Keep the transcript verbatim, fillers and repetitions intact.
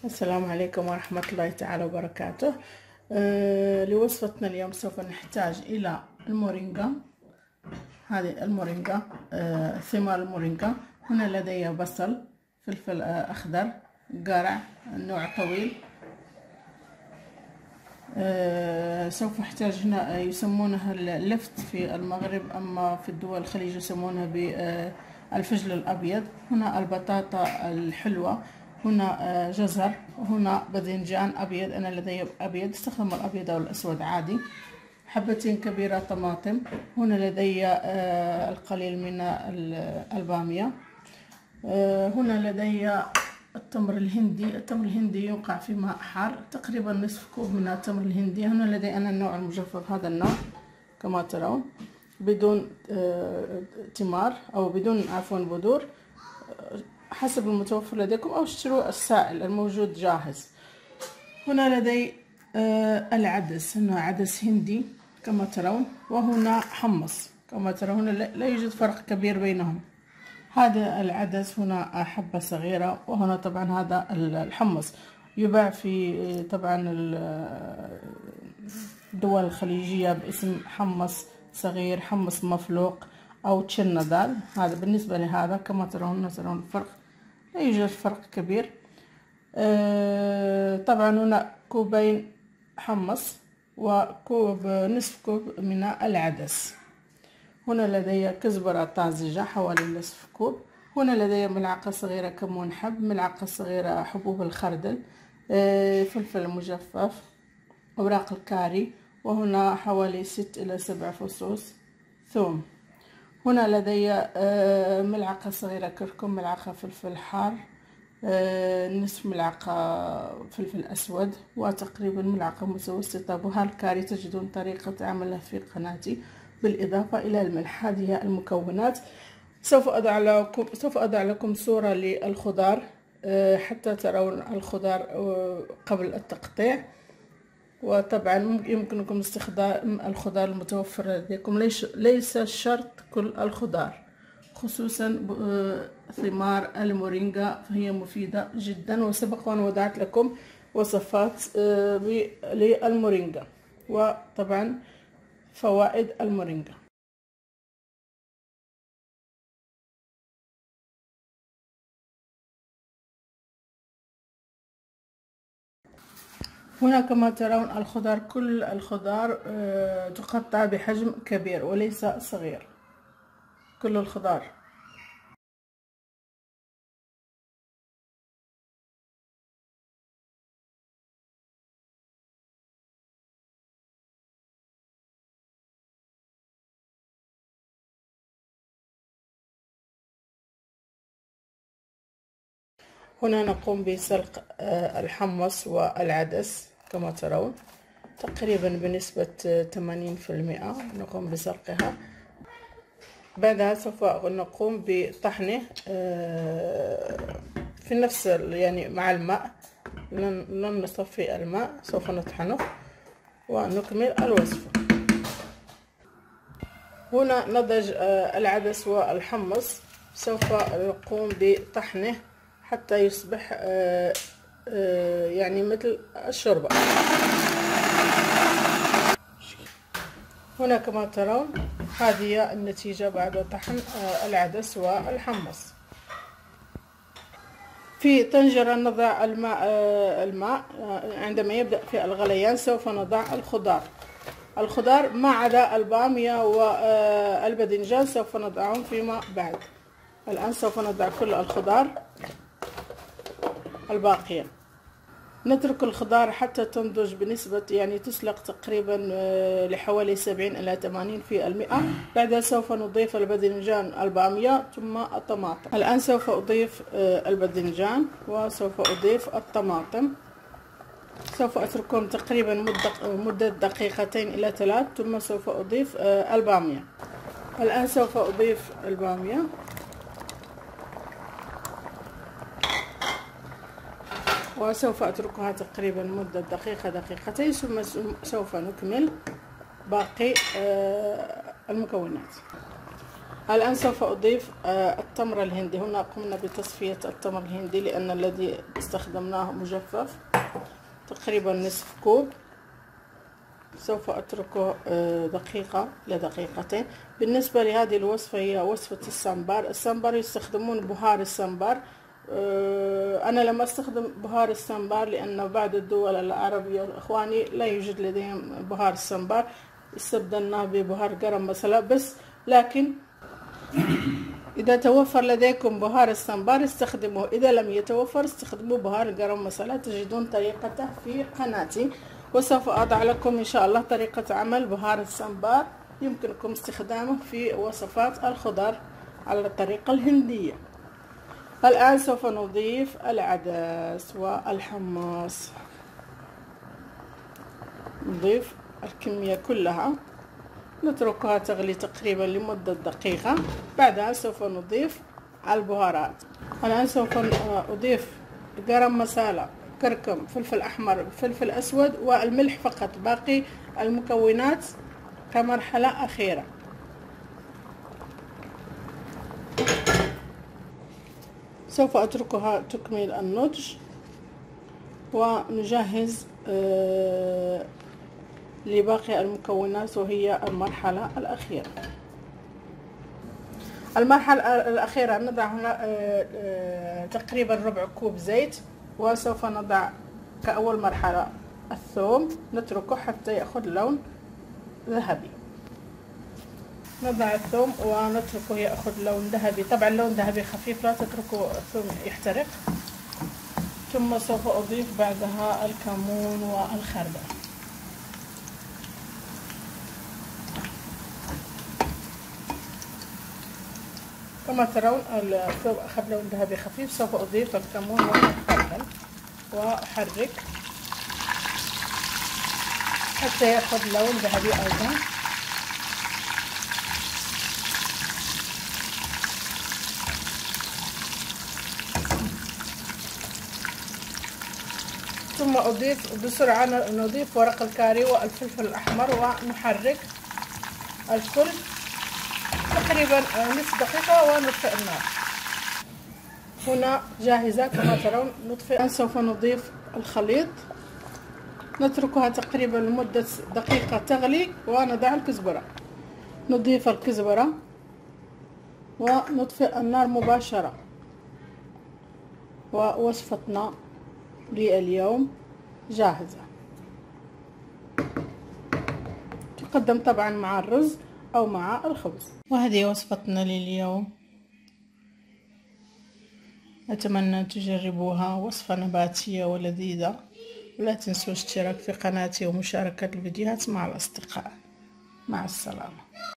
السلام عليكم ورحمة الله تعالى وبركاته. آه لوصفتنا اليوم سوف نحتاج إلى المورينجا. هذه المورينجا، آه ثمار المورينجا. هنا لدي بصل، فلفل آه أخضر، قرع نوع طويل. آه سوف احتاج هنا، يسمونها اللفت في المغرب، أما في الدول الخليج يسمونها بالفجل الأبيض. هنا البطاطا الحلوة، هنا جزر، هنا باذنجان أبيض، أنا لدي أبيض، استخدم الأبيض أو الأسود عادي. حبتين كبيرة طماطم. هنا لدي القليل من البامية. هنا لدي التمر الهندي. التمر الهندي يوقع في ماء حار، تقريبا نصف كوب من التمر الهندي. هنا لدي أنا النوع المجفف، هذا النوع كما ترون، بدون تمار أو بدون عفوا بذور، حسب المتوفر لديكم، أو اشتروا السائل الموجود جاهز. هنا لدي العدس، هنا عدس هندي كما ترون، وهنا حمص كما ترون، لا يوجد فرق كبير بينهم. هذا العدس، هنا حبة صغيرة، وهنا طبعا هذا الحمص يباع في طبعا الدول الخليجية باسم حمص صغير، حمص مفلوق، أو تشنا دال. هذا بالنسبة لهذا كما ترون ترون الفرق، لا يوجد فرق كبير. أه طبعا هنا كوبين حمص وكوب نصف كوب من العدس. هنا لدي كزبرة طازجة حوالي نصف كوب. هنا لدي ملعقة صغيرة كمون حب، ملعقة صغيرة حبوب الخردل، أه فلفل مجفف، أوراق الكاري، وهنا حوالي ست إلى سبع فصوص ثوم. هنا لدي ملعقة صغيرة كركم، ملعقة فلفل حار، نصف ملعقة فلفل أسود، وتقريبا ملعقة متوسطة بهار كاري. تجدون طريقة عملها في قناتي، بالإضافة إلى الملح. هذه المكونات. سوف أضع لكم سوف أضع لكم صورة للخضار حتى ترون الخضار قبل التقطيع. وطبعا يمكنكم استخدام الخضار المتوفر لديكم، ليس شرط كل الخضار، خصوصا ثمار المورينجا، فهي مفيدة جدا. وسبق وأن وضعت لكم وصفات للمورينجا، وطبعا فوائد المورينجا. هنا كما ترون الخضار، كل الخضار تقطع بحجم كبير وليس صغير، كل الخضار. هنا نقوم بسلق الحمص والعدس كما ترون، تقريبا بنسبة ثمانين بالمئة نقوم بسلقها. بعدها سوف نقوم بطحنه في نفس يعني مع الماء، لن نصفي الماء، سوف نطحنه ونكمل الوصفة. هنا نضج العدس والحمص، سوف نقوم بطحنه حتى يصبح يعني مثل الشوربة. هنا كما ترون هذه النتيجة بعد طحن العدس والحمص. في طنجرة نضع الماء الماء عندما يبدأ في الغليان سوف نضع الخضار الخضار ما عدا البامية والباذنجان، سوف نضعهم فيما بعد. الآن سوف نضع كل الخضار الباقية. نترك الخضار حتى تنضج بنسبة، يعني تسلق تقريبا لحوالي سبعين إلى ثمانين في المئة. بعدها سوف نضيف الباذنجان، البامية، ثم الطماطم. الآن سوف أضيف الباذنجان وسوف أضيف الطماطم. سوف أتركهم تقريبا مدة دقيقتين إلى ثلاث، ثم سوف أضيف البامية. الآن سوف أضيف البامية، وسوف أتركها تقريبا مدة دقيقة دقيقتين، ثم سوف نكمل باقي المكونات. الآن سوف أضيف التمر الهندي. هنا قمنا بتصفية التمر الهندي لأن الذي استخدمناه مجفف، تقريبا نصف كوب. سوف أتركه دقيقة إلى دقيقتين. بالنسبة لهذه الوصفة هي وصفة السمبار. السمبار يستخدمون بهار السمبار. أنا لم أستخدم بهار السمبار لأن بعض الدول العربية إخواني لا يوجد لديهم بهار السمبار، استبدلناه ببهار قرم مسلا بس. لكن إذا توفر لديكم بهار السمبار استخدموه، إذا لم يتوفر استخدموا بهار قرم مسلا. تجدون طريقته في قناتي، وسوف أضع لكم إن شاء الله طريقة عمل بهار السمبار، يمكنكم استخدامه في وصفات الخضار على الطريقة الهندية. الآن سوف نضيف العدس والحمص، نضيف الكمية كلها، نتركها تغلي تقريبا لمدة دقيقة. بعدها سوف نضيف البهارات. الآن سوف أضيف قرم مسالة، كركم، فلفل أحمر، فلفل أسود، والملح فقط. باقي المكونات كمرحلة أخيرة. سوف أتركها تكمل النضج ونجهز آه لباقي المكونات، وهي المرحلة الأخيرة. المرحلة الأخيرة نضع هنا آه آه تقريبا ربع كوب زيت، وسوف نضع كأول مرحلة الثوم، نتركه حتى يأخذ لون ذهبي. نضع الثوم ونتركه يأخذ لون ذهبي، طبعا لون ذهبي خفيف، لا تتركوا الثوم يحترق. ثم سوف أضيف بعدها الكمون والخردل. كما ترون الثوم أخذ لون ذهبي خفيف. سوف أضيف الكمون والخردل وأحرك حتى يأخذ لون ذهبي أيضا. ثم أضيف بسرعة، نضيف ورق الكاري والفلفل الأحمر ونحرك الكل تقريبا نصف دقيقة ونطفئ النار. هنا جاهزة كما ترون. نطفئ. سوف نضيف الخليط، نتركها تقريبا لمدة دقيقة تغلي، ونضع الكزبرة. نضيف الكزبرة ونطفئ النار مباشرة. ووصفتنا لليوم جاهزة. تقدم طبعا مع الرز أو مع الخبز. وهذه وصفتنا لليوم، أتمنى أن تجربوها. وصفة نباتية ولذيذة. ولا تنسوا الاشتراك في قناتي ومشاركة الفيديوهات مع الأصدقاء. مع السلامة.